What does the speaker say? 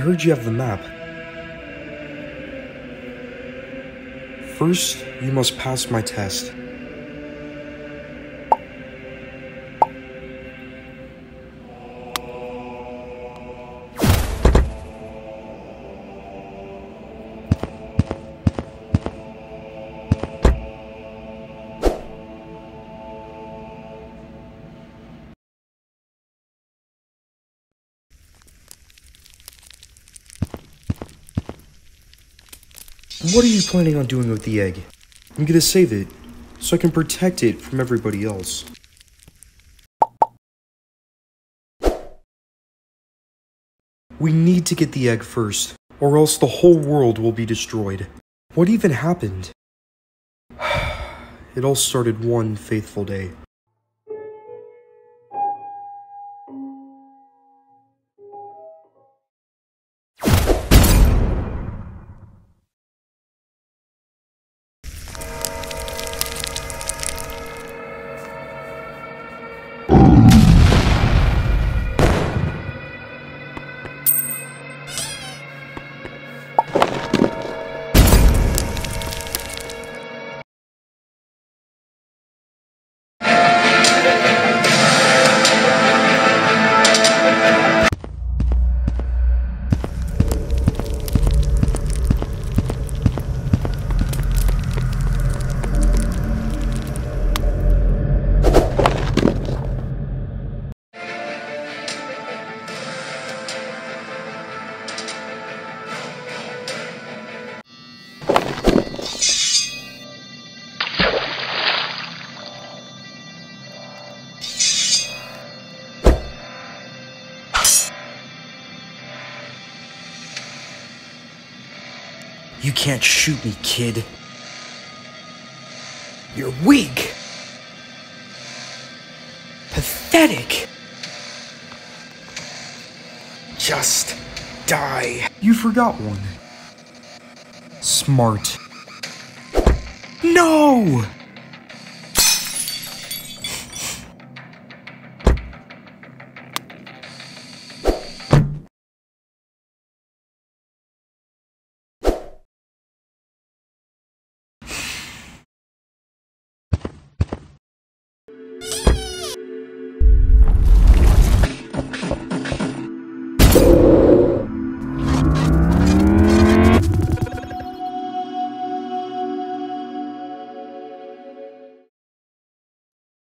heard you have the map. First, you must pass my test. What are you planning on doing with the egg? I'm gonna save it, so I can protect it from everybody else. We need to get the egg first, or else the whole world will be destroyed. What even happened? It all started one faithful day. You can't shoot me, kid. You're weak. Pathetic. Just die. You forgot one. Smart. No!